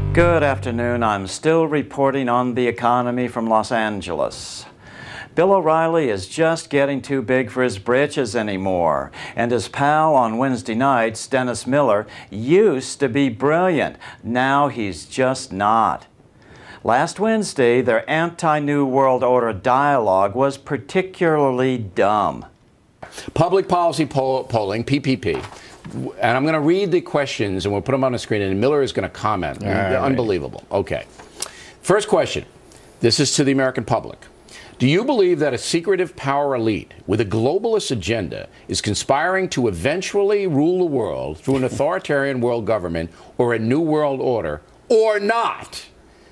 Good afternoon. I'm still reporting on the economy from Los Angeles. Bill O'Reilly is just getting too big for his britches anymore, and his pal on Wednesday nights, Dennis Miller, used to be brilliant. Now he's just not. Last Wednesday, their anti-New World Order dialogue was particularly dumb. Public policy polling, PPP. And I'm going to read the questions, and we'll put them on the screen, and Miller is going to comment. Right. Unbelievable. Okay. First question. This is to the American public. Do you believe that a secretive power elite with a globalist agenda is conspiring to eventually rule the world through an authoritarian world government or a new world order, or not?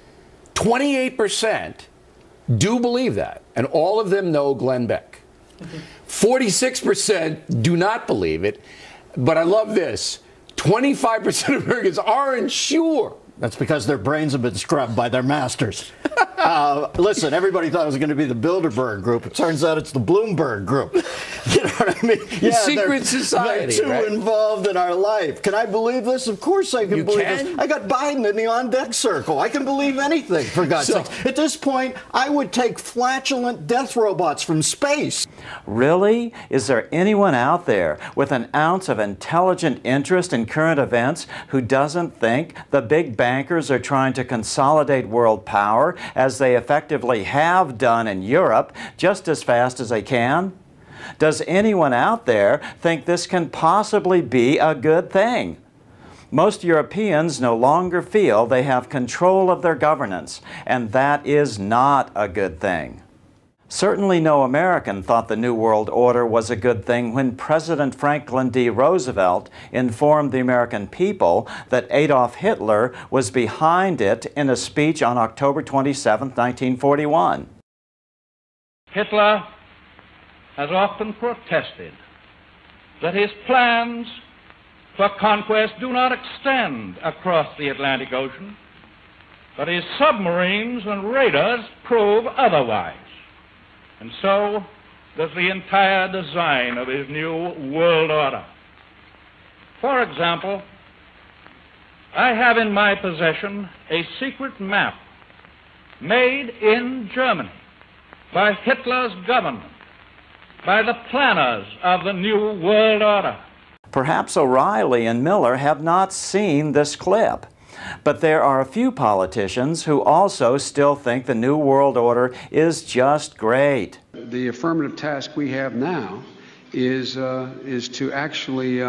28% do believe that, and all of them know Glenn Beck. 46% do not believe it. But I love this. 25% of Americans aren't sure. That's because their brains have been scrubbed by their masters. Listen, everybody thought it was going to be the Bilderberg group. It turns out it's the Bloomberg group. You know what I mean? The secret society, they're too involved in our life. Can I believe this? Of course I can believe this. I got Biden in the on-deck circle. I can believe anything, for God's sake. At this point, I would take flatulent death robots from space. Really? Is there anyone out there with an ounce of intelligent interest in current events who doesn't think the big bankers are trying to consolidate world power, as they effectively have done in Europe, just as fast as they can? Does anyone out there think this can possibly be a good thing? Most Europeans no longer feel they have control of their governance, and that is not a good thing. Certainly no American thought the New World Order was a good thing when President Franklin D. Roosevelt informed the American people that Adolf Hitler was behind it in a speech on October 27, 1941. Hitler has often protested that his plans for conquest do not extend across the Atlantic Ocean, but his submarines and raiders prove otherwise. And so does the entire design of his new world order. For example, I have in my possession a secret map made in Germany by Hitler's government, by the planners of the new world order. Perhaps O'Reilly and Miller have not seen this clip. But there are a few politicians who also still think the New World Order is just great. The affirmative task we have now is to actually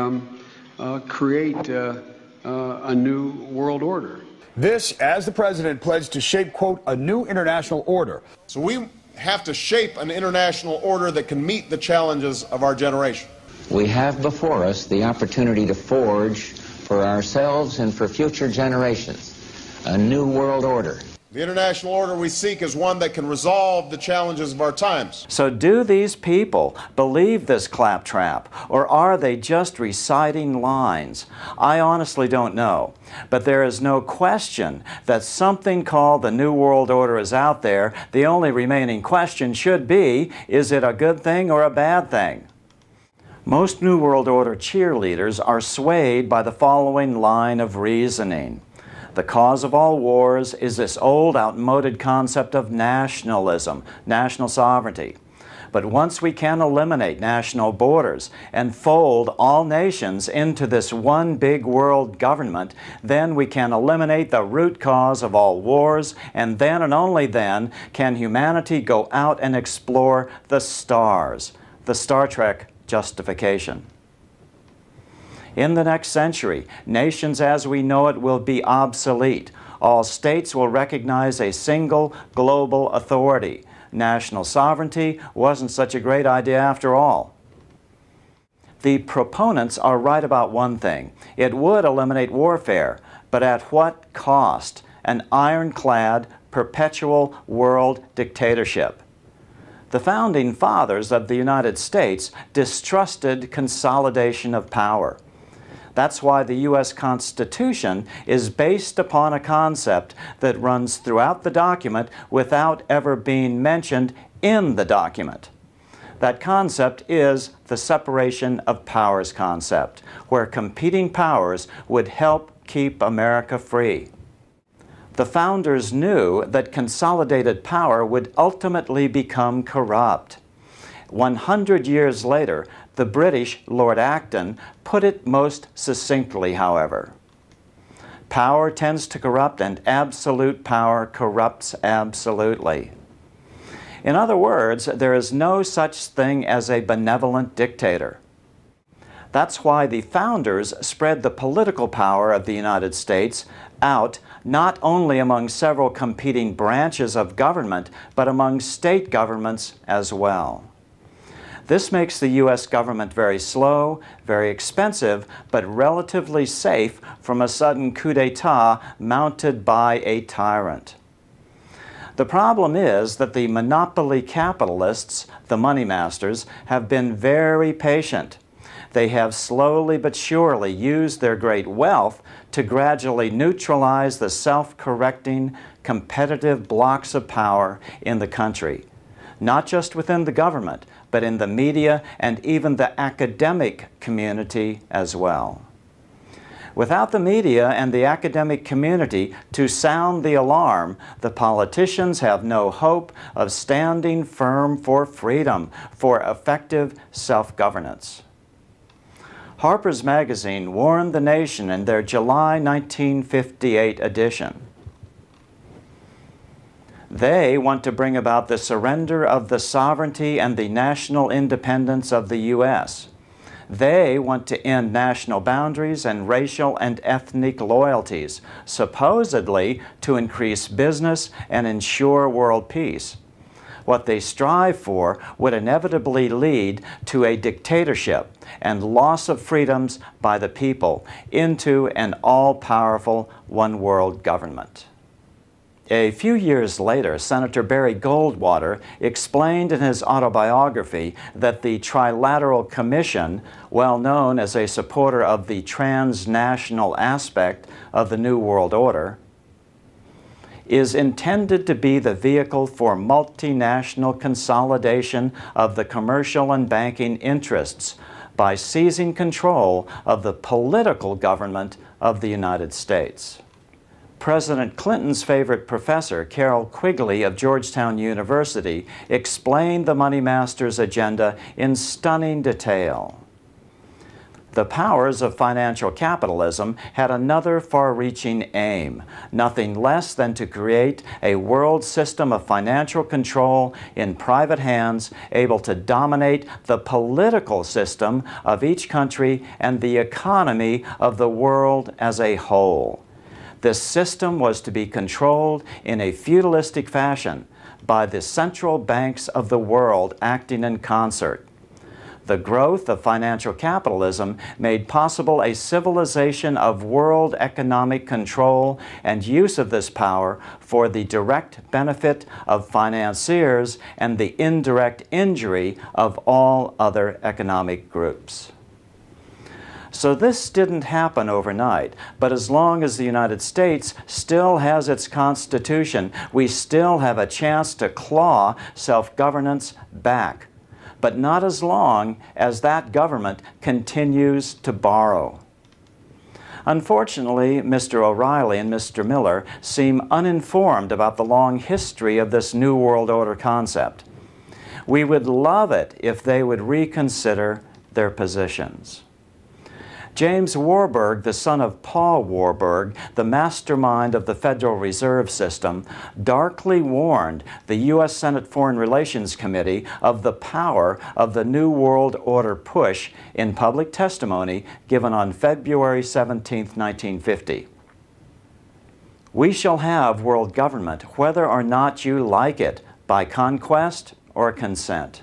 create a new world order. This, as the president pledged to shape, quote, a new international order. So we have to shape an international order that can meet the challenges of our generation. We have before us the opportunity to forge for ourselves and for future generations a new world order. The international order we seek is one that can resolve the challenges of our times. So do these people believe this claptrap, or are they just reciting lines? I honestly don't know. But there is no question that something called the New World Order is out there. The only remaining question should be, is it a good thing or a bad thing? Most New World Order cheerleaders are swayed by the following line of reasoning. The cause of all wars is this old, outmoded concept of nationalism, national sovereignty. But once we can eliminate national borders and fold all nations into this one big world government, then we can eliminate the root cause of all wars, and then and only then can humanity go out and explore the stars, the Star Trek justification. In the next century, nations as we know it will be obsolete. All states will recognize a single global authority. National sovereignty wasn't such a great idea after all. The proponents are right about one thing. It would eliminate warfare, but at what cost? An ironclad, perpetual world dictatorship. The founding fathers of the United States distrusted consolidation of power. That's why the U.S. Constitution is based upon a concept that runs throughout the document without ever being mentioned in the document. That concept is the separation of powers concept, where competing powers would help keep America free. The founders knew that consolidated power would ultimately become corrupt. 100 years later, the British Lord Acton put it most succinctly, however. Power tends to corrupt, and absolute power corrupts absolutely. In other words, there is no such thing as a benevolent dictator. That's why the founders spread the political power of the United States out not only among several competing branches of government, but among state governments as well. This makes the U.S. government very slow, very expensive, but relatively safe from a sudden coup d'etat mounted by a tyrant. The problem is that the monopoly capitalists, the money masters, have been very patient. They have slowly but surely used their great wealth to gradually neutralize the self-correcting, competitive blocks of power in the country, not just within the government, but in the media and even the academic community as well. Without the media and the academic community to sound the alarm, the politicians have no hope of standing firm for freedom, for effective self-governance. Harper's Magazine warned the nation in their July 1958 edition. They want to bring about the surrender of the sovereignty and the national independence of the U.S. They want to end national boundaries and racial and ethnic loyalties, supposedly to increase business and ensure world peace. What they strive for would inevitably lead to a dictatorship and loss of freedoms by the people into an all-powerful one-world government. A few years later, Senator Barry Goldwater explained in his autobiography that the Trilateral Commission, well known as a supporter of the transnational aspect of the New World Order, is intended to be the vehicle for multinational consolidation of the commercial and banking interests by seizing control of the political government of the United States. President Clinton's favorite professor, Carroll Quigley of Georgetown University, explained the money masters' agenda in stunning detail. The powers of financial capitalism had another far-reaching aim, nothing less than to create a world system of financial control in private hands, able to dominate the political system of each country and the economy of the world as a whole. This system was to be controlled in a feudalistic fashion by the central banks of the world acting in concert. The growth of financial capitalism made possible a civilization of world economic control and use of this power for the direct benefit of financiers and the indirect injury of all other economic groups. So this didn't happen overnight, but as long as the United States still has its Constitution, we still have a chance to claw self-governance back. But not as long as that government continues to borrow. Unfortunately, Mr. O'Reilly and Mr. Miller seem uninformed about the long history of this New World Order concept. We would love it if they would reconsider their positions. James Warburg, the son of Paul Warburg, the mastermind of the Federal Reserve System, darkly warned the U.S. Senate Foreign Relations Committee of the power of the New World Order push in public testimony given on February 17, 1950. We shall have world government whether or not you like it, by conquest or consent.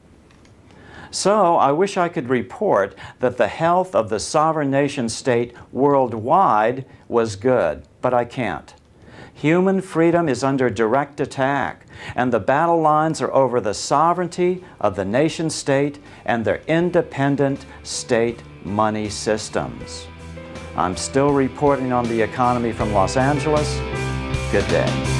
So I wish I could report that the health of the sovereign nation state worldwide was good, but I can't. Human freedom is under direct attack, and the battle lines are over the sovereignty of the nation state and their independent state money systems. I'm still reporting on the economy from Los Angeles. Good day.